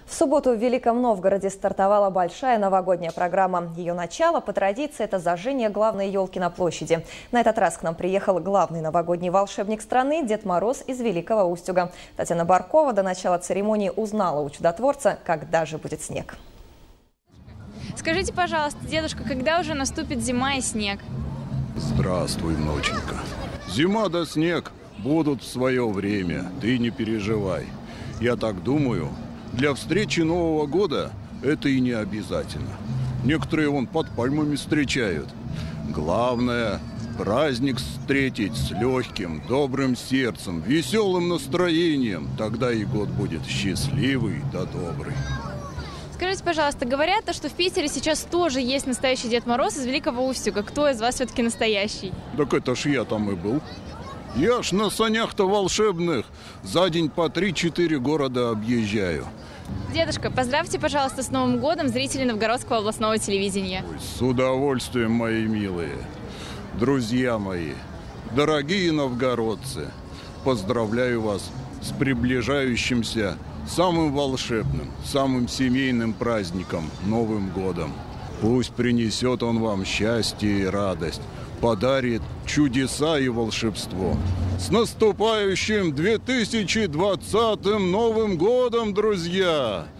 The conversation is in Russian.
В субботу в Великом Новгороде стартовала большая новогодняя программа. Ее начало, по традиции, это зажжение главной елки на площади. На этот раз к нам приехал главный новогодний волшебник страны – Дед Мороз из Великого Устюга. Татьяна Баркова до начала церемонии узнала у чудотворца, когда же будет снег. Скажите, пожалуйста, дедушка, когда уже наступит зима и снег? Здравствуй, внученька. Зима да снег будут в свое время, ты не переживай. Я так думаю, для встречи Нового года это и не обязательно. Некоторые вон под пальмами встречают. Главное – праздник встретить с легким, добрым сердцем, веселым настроением. Тогда и год будет счастливый да добрый. Скажите, пожалуйста, говорят, что в Питере сейчас тоже есть настоящий Дед Мороз из Великого Устюга. Кто из вас все-таки настоящий? Так это ж я там и был. Я ж на санях-то волшебных за день по 3-4 города объезжаю. Дедушка, поздравьте, пожалуйста, с Новым годом зрителей Новгородского областного телевидения. Ой, с удовольствием, мои милые, друзья мои, дорогие новгородцы, поздравляю вас с приближающимся самым волшебным, самым семейным праздником – Новым годом. Пусть принесет он вам счастье и радость, подарит чудеса и волшебство. С наступающим 2020 Новым годом, друзья!